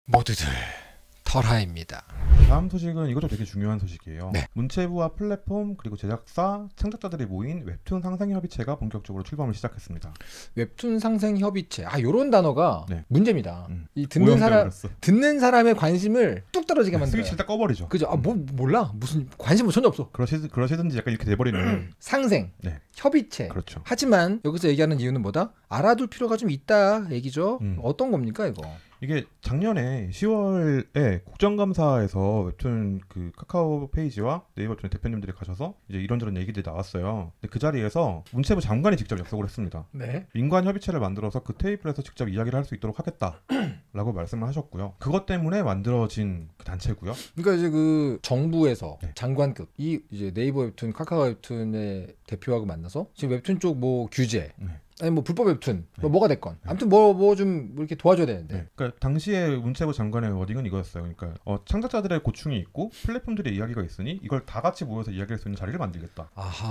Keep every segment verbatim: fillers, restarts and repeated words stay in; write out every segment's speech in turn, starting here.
모두들 털하입니다. 다음 소식은 이것도 되게 중요한 소식이에요. 네. 문체부와 플랫폼 그리고 제작사, 창작자들이 모인 웹툰 상생협의체가 본격적으로 출범을 시작했습니다. 웹툰 상생 협의체. 아, 요런 단어가 네. 문제입니다. 음. 이 듣는 사람 오염되어버렸어. 듣는 사람의 관심을 뚝 떨어지게 만들어요. 스위치를 딱 꺼버리죠. 그죠? 아, 뭐 몰라. 무슨 관심 뭐 전혀 없어. 그러시, 그러시든지 약간 이렇게 돼버리는. 상생, 네. 협의체. 그렇죠. 하지만 여기서 얘기하는 이유는 뭐다? 알아둘 필요가 좀 있다 얘기죠. 음. 어떤 겁니까 이거? 이게 작년에 시월에 국정감사에서 웹툰 그 카카오 페이지와 네이버 웹툰 대표님들이 가셔서 이제 이런저런 얘기들이 나왔어요. 근데 그 자리에서 문체부 장관이 직접 약속을 했습니다. 네. 민관 협의체를 만들어서 그 테이블에서 직접 이야기를 할 수 있도록 하겠다라고 말씀을 하셨고요. 그것 때문에 만들어진 그 단체고요. 그러니까 이제 그 정부에서 네. 장관급 이 이제 네이버 웹툰, 카카오 웹툰의 대표하고 만나서 지금 웹툰 쪽 뭐 규제 네. 아니 뭐 불법 웹툰 뭐 네. 뭐가 됐건 네. 아무튼 뭐 뭐 좀 이렇게 도와줘야 되는데 네. 그러니까 당시에 문체부 장관의 워딩은 이거였어요. 그러니까 어, 창작자들의 고충이 있고 플랫폼들의 이야기가 있으니 이걸 다 같이 모여서 이야기할 수 있는 자리를 만들겠다.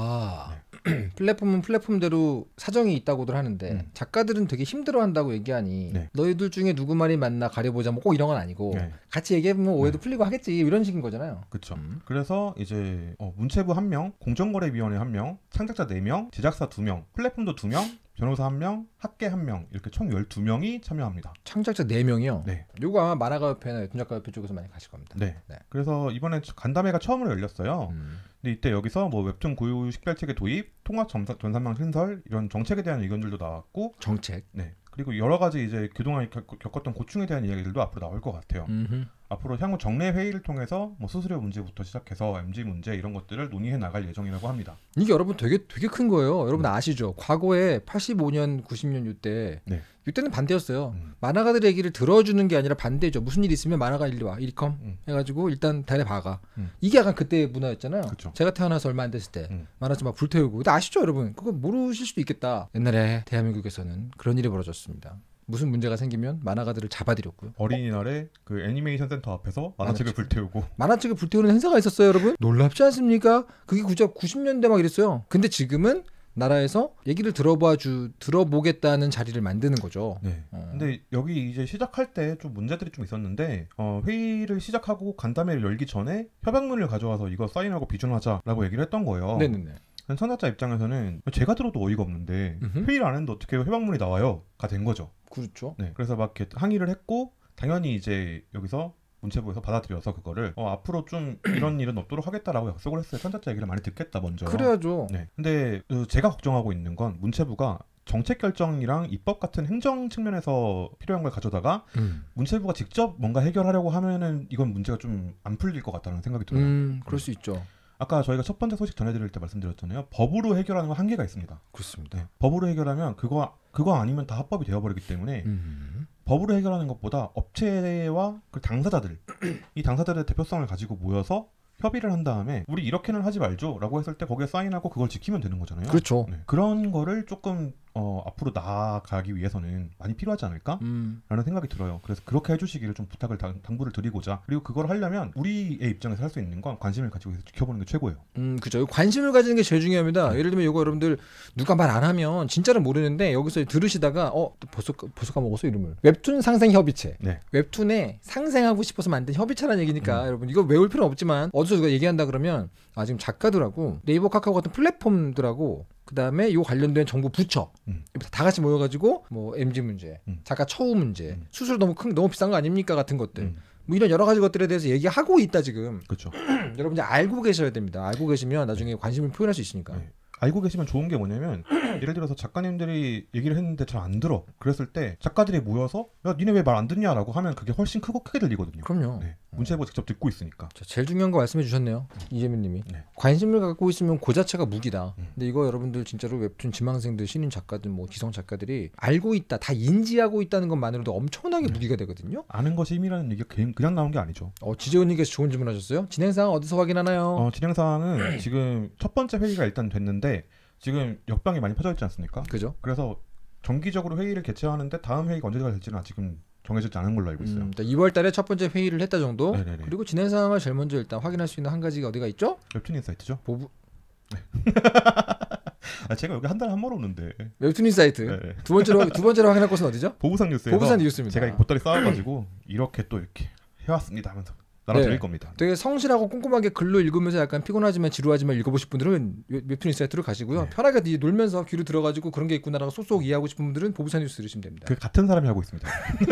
아하 플랫폼은 플랫폼대로 사정이 있다고들 하는데 음. 작가들은 되게 힘들어한다고 얘기하니 네. 너희들 중에 누구 말이 맞나 가려보자 뭐 꼭 이런 건 아니고 네. 같이 얘기해보면 오해도 네. 풀리고 하겠지 이런 식인 거잖아요. 그렇죠. 음. 그래서 이제 어, 문체부 한 명, 공정거래위원회 한 명, 창작자 네 명, 제작사 두 명, 플랫폼도 두 명, 변호사 한 명, 학계 한 명 이렇게 총 열두 명이 참여합니다. 창작자 네 명이요? 네. 요거 아마 만화가협회나 웹툰작가협회 쪽에서 많이 가실 겁니다. 네. 네. 그래서 이번에 간담회가 처음으로 열렸어요. 음. 근데 이때 여기서 뭐 웹툰 고유 식별체계 도입, 통합 전사, 전산망 신설 이런 정책에 대한 의견들도 나왔고, 정책. 네. 그리고 여러 가지 이제 그동안 겪, 겪었던 고충에 대한 이야기들도 앞으로 나올 것 같아요. 음흠. 앞으로 향후 정례 회의를 통해서 뭐 수수료 문제부터 시작해서 엠지 문제 이런 것들을 논의해 나갈 예정이라고 합니다. 이게 여러분 되게 되게 큰 거예요. 여러분 음. 아시죠? 과거에 팔십오 년, 구십 년 이때 네. 이때는 반대였어요. 음. 만화가들 얘기를 들어주는 게 아니라 반대죠. 무슨 일 있으면 만화가 일리 와, 이리 컴 음. 해가지고 일단 달에 박아. 음. 이게 약간 그때 문화였잖아요. 그쵸. 제가 태어나서 얼마 안 됐을 때 음. 만화집 막 불태우고. 근데 아시죠, 여러분? 그거 모르실 수도 있겠다. 옛날에 대한민국에서는 그런 일이 벌어졌습니다. 무슨 문제가 생기면 만화가들을 잡아들였고요. 어린이날에 그 애니메이션 센터 앞에서 만화책을 불태우고. 만화책을 불태우는 행사가 있었어요, 여러분. 놀랍지 않습니까? 그게 구십, 구십 년대 막 이랬어요. 근데 지금은 나라에서 얘기를 들어봐 주 들어보겠다는 자리를 만드는 거죠. 네. 어. 근데 여기 이제 시작할 때 좀 문제들이 좀 있었는데 어, 회의를 시작하고 간담회를 열기 전에 협약문을 가져와서 이거 사인하고 비준하자라고 얘기를 했던 거예요. 네네네. 창작자 입장에서는 제가 들어도 어이가 없는데 음흠. 회의를 안 했는데 어떻게 협약문이 나와요?가 된 거죠. 그렇죠. 네. 그래서 막 이렇게 항의를 했고 당연히 이제 여기서 문체부에서 받아들여서 그거를 어, 앞으로 좀 이런 일은 없도록 하겠다라고 약속을 했어요. 창작자 얘기를 많이 듣겠다 먼저. 그래야죠. 네. 근데 어, 제가 걱정하고 있는 건 문체부가 정책 결정이랑 입법 같은 행정 측면에서 필요한 걸 가져다가 음, 문체부가 직접 뭔가 해결하려고 하면은 이건 문제가 좀 안 풀릴 것 같다는 생각이 들어요. 음 그럴 수 있죠. 아까 저희가 첫 번째 소식 전해드릴 때 말씀드렸잖아요. 법으로 해결하는 건 한계가 있습니다. 그렇습니다. 네. 법으로 해결하면 그거 그거 아니면 다 합법이 되어버리기 때문에 음. 법으로 해결하는 것보다 업체와 그 당사자들 이 당사자들의 대표성을 가지고 모여서 협의를 한 다음에 우리 이렇게는 하지 말죠라고 했을 때 거기에 사인하고 그걸 지키면 되는 거잖아요. 그렇죠. 네. 그런 거를 조금 어, 앞으로 나아가기 위해서는 많이 필요하지 않을까? 음. 라는 생각이 들어요. 그래서 그렇게 해주시기를 좀 부탁을 당, 당부를 드리고자 그리고 그걸 하려면 우리의 입장에서 할 수 있는 건 관심을 가지고 지켜보는 게 최고예요. 음, 그죠. 관심을 가지는 게 제일 중요합니다. 네. 예를 들면 이거 여러분들 누가 말 안 하면 진짜로 모르는데 여기서 들으시다가 어 벌써 벌써 까먹었어 이름을. 웹툰 상생 협의체. 네. 웹툰에 상생하고 싶어서 만든 협의체라는 얘기니까 음. 여러분 이거 외울 필요는 없지만 어디서 누가 얘기한다 그러면 아 지금 작가들하고 네이버 카카오 같은 플랫폼들하고 그 다음에 요 관련된 정부 부처 음. 다 같이 모여가지고 뭐 엠지 문제, 음. 작가 처우 문제, 음. 수수료 너무 큰 너무 비싼 거 아닙니까 같은 것들. 음. 뭐 이런 여러 가지 것들에 대해서 얘기하고 있다 지금. 그렇죠. 여러분 이제 알고 계셔야 됩니다. 알고 계시면 나중에 관심을 표현할 수 있으니까. 네. 알고 계시면 좋은 게 뭐냐면 예를 들어서 작가님들이 얘기를 했는데 잘 안 들어. 그랬을 때 작가들이 모여서 야 니네 왜 말 안 듣냐라고 하면 그게 훨씬 크고 크게 들리거든요. 그럼요. 네. 문체부가 직접 듣고 있으니까. 자, 제일 중요한 거 말씀해 주셨네요. 이재민님이. 네. 관심을 갖고 있으면 그 자체가 무기다. 음. 근데 이거 여러분들 진짜로 웹툰 지망생들, 신인 작가들, 뭐 기성 작가들이 알고 있다, 다 인지하고 있다는 것만으로도 엄청나게 네. 무기가 되거든요. 아는 것이 힘이라는 얘기가 그냥, 그냥 나온 게 아니죠. 어, 지재훈님께서 좋은 질문하셨어요. 진행사항 어디서 확인하나요? 어, 진행 사항은 지금 첫 번째 회의가 일단 됐는데 지금 역병이 많이 퍼져 있지 않습니까? 그죠? 그래서 정기적으로 회의를 개최하는데 다음 회의가 언제가 될지는 아직은 정해지지 않은 걸로 알고 있어요. 음, 이월달에 첫 번째 회의를 했다 정도. 네네네. 그리고 진행사항을 제일 먼저 일단 확인할 수 있는 한 가지가 어디가 있죠? 웹툰 인사이트죠? 보부. 아, 제가 여기 한 달에 한 번 오는데. 웹툰 사이트. 네. 두 번째로 두 번째로 확인할 곳은 어디죠? 보부상 뉴스에서 보부산 뉴스입니다. 제가 이 보따리 쌓아가지고 이렇게 또 이렇게 해왔습니다 하면서 나눠드릴 네. 겁니다. 되게 성실하고 꼼꼼하게 글로 읽으면서 약간 피곤하지만 지루하지만 읽어보실 분들은 웹툰 사이트로 가시고요. 네. 편하게 이- 놀면서 귀로 들어가지고 그런 게 있구나라고 쏙쏙 이해하고 싶은 분들은 보부산 뉴스 들으시면 됩니다. 그 같은 사람이 하고 있습니다.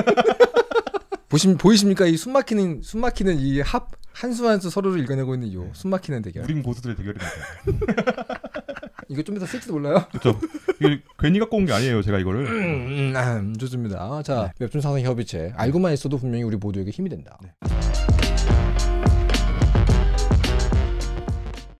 보시 보이십니까? 이 숨막히는 숨막히는 이 합 한 수 한 수 서로를 읽어내고 있는 이 숨막히는 대결. 우린 고수들의 대결입니다. 이거 좀 이따 쓸지도 몰라요. 그렇죠. 이게 괜히 갖고 온 게 아니에요. 제가 이거를. 음, 아, 좋습니다. 자, 웹툰 상상 협의체 알고만 있어도 분명히 우리 모두에게 힘이 된다. 네.